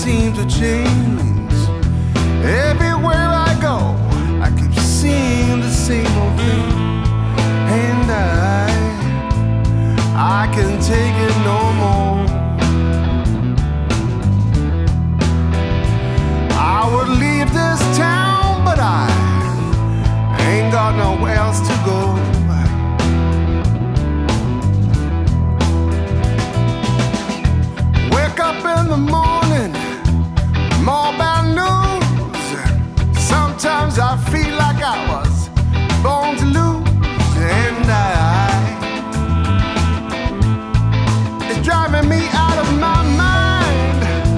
seem to change. Everywhere I go, I keep seeing the same old thing. And I can take it no more. I would leave this town, but I ain't got nowhere else to go. Wake up in the morning, more bad news. Sometimes I feel like I was born to lose. And it's driving me out of my mind.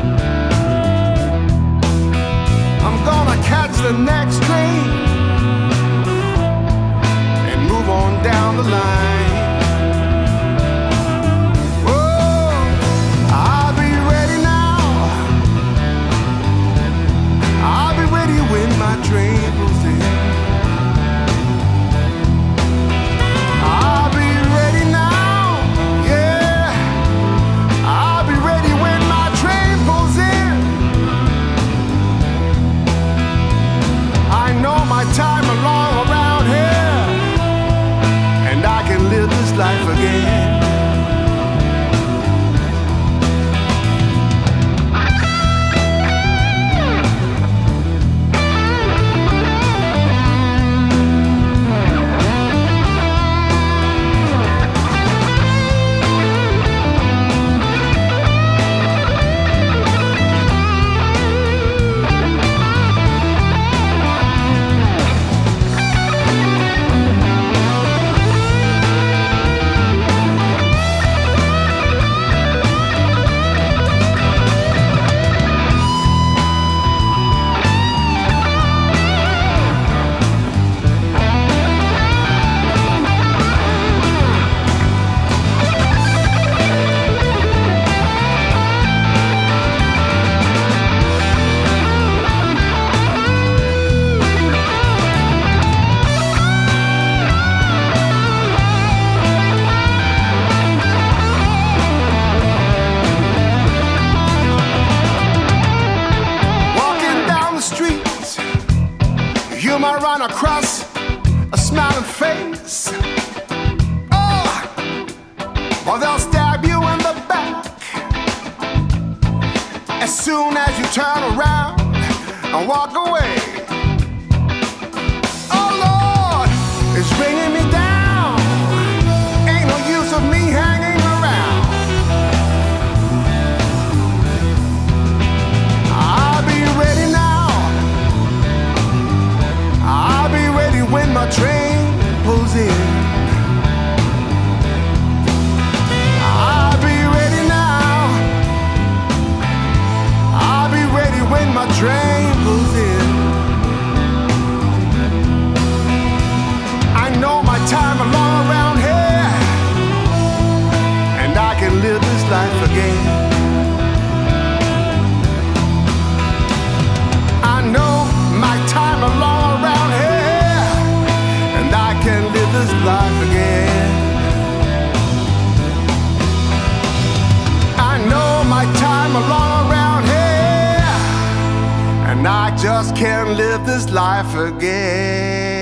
I'm gonna catch the next train and move on down the line. Oh, I'll be ready now. I'll be ready when my train pulls in. I'll be ready now, yeah. I'll be ready when my train pulls in. I know my time along around here, and I can live this life again. You might run across a smiling face, oh, or they'll stab you in the back as soon as you turn around and walk away. Oh Lord, it's bringing me down. Ain't no use of me hanging around. I'll be ready now. I'll be ready when my train pulls in. I'll be ready now. I'll be ready when my train pulls in. I know my time along around here, and I can live this life again. I know my time along around here, and I can live this life again. I know my time along around here, and I just can't live this life again.